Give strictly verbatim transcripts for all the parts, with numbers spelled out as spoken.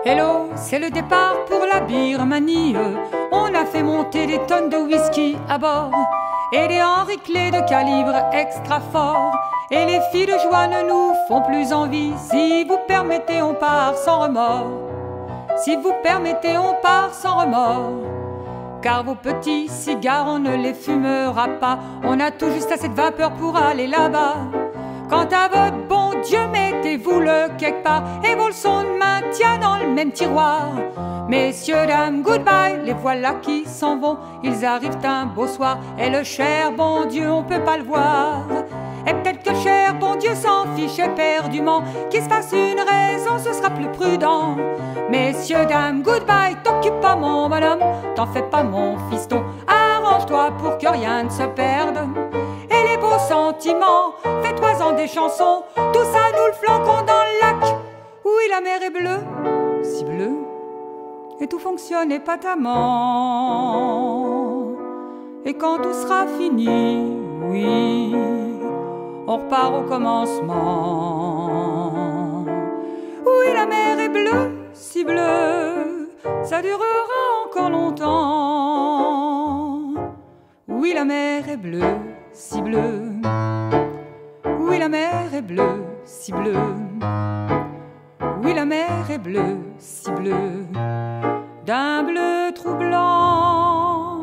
Hello, c'est le départ pour la Birmanie. On a fait monter des tonnes de whisky à bord et des Henri Clés de calibre extra fort. Et les filles de joie ne nous font plus envie. Si vous permettez, on part sans remords. Si vous permettez, on part sans remords. Car vos petits cigares, on ne les fumera pas. On a tout juste assez de vapeur pour aller là-bas. Quant à votre bon Dieu, mettez-vous-le quelque part et vos leçons de maintien dans le même tiroir. Messieurs, dames, goodbye, les voilà qui s'en vont. Ils arrivent un beau soir et le cher bon Dieu, on peut pas le voir. Et peut-être que le cher bon Dieu s'en fiche éperdument. Qu'il se fasse une raison, ce sera plus prudent. Messieurs, dames, goodbye, t'occupe pas mon bonhomme. T'en fais pas mon fiston, arrange-toi pour que rien ne se perde. Et les beaux sentiments, fais-toi-en des chansons. Tout ça nous le flanquons dans le lac. Oui, la mer est bleue, si bleue, et tout fonctionne épatamment. Et quand tout sera fini, oui, on repart au commencement. Oui, la mer est bleue, si bleue, ça durera encore longtemps. Oui, la mer est bleue, si bleue. Oui, la mer est bleue, si bleue. Oui, la mer est bleue, si bleue, d'un bleu troublant.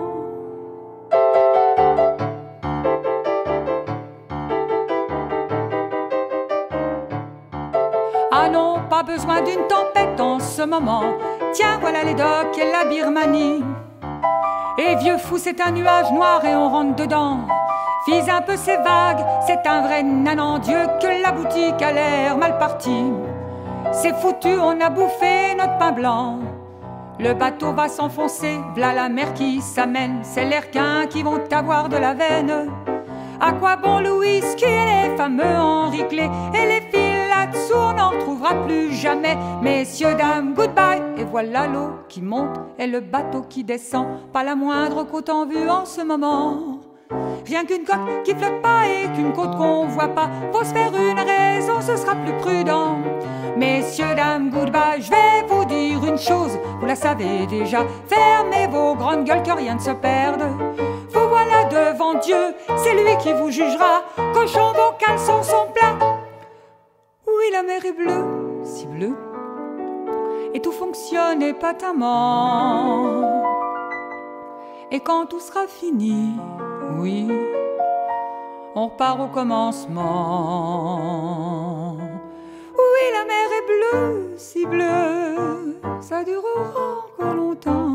Ah non, pas besoin d'une tempête en ce moment. Tiens, voilà les docks et la Birmanie. Et vieux fou, c'est un nuage noir et on rentre dedans. Fise un peu ces vagues, c'est un vrai nanan. Dieu que la boutique a l'air mal partie. C'est foutu, on a bouffé notre pain blanc. Le bateau va s'enfoncer, v'là la mer qui s'amène. C'est les requins qui vont avoir de la veine. À quoi bon le whisky et les fameux Henri Clés et les filles là-dessous, on n'en retrouvera plus jamais. Messieurs, dames, goodbye. Et voilà l'eau qui monte et le bateau qui descend. Pas la moindre côte en vue en ce moment. Rien qu'une coque qui flotte pas et qu'une côte qu'on voit pas. Faut se faire une raison, ce sera plus prudent. Messieurs, dames, goodbye. Je vais vous dire une chose, vous la savez déjà. Fermez vos grandes gueules que rien ne se perde. Vous voilà devant Dieu, c'est lui qui vous jugera. Cochon, vos caleçons sont pleins. Oui, la mer est bleue, si bleue, et tout fonctionne épatamment. Et quand tout sera fini, oui, on repart au commencement. Oui, la mer est bleue, si bleue, ça durera encore longtemps.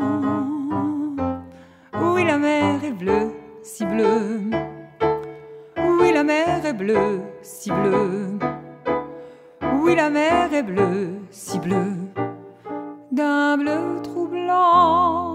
Oui, la mer est bleue, si bleue. Oui, la mer est bleue, si bleue. Oui, la mer est bleue, si bleue, d'un bleu troublant.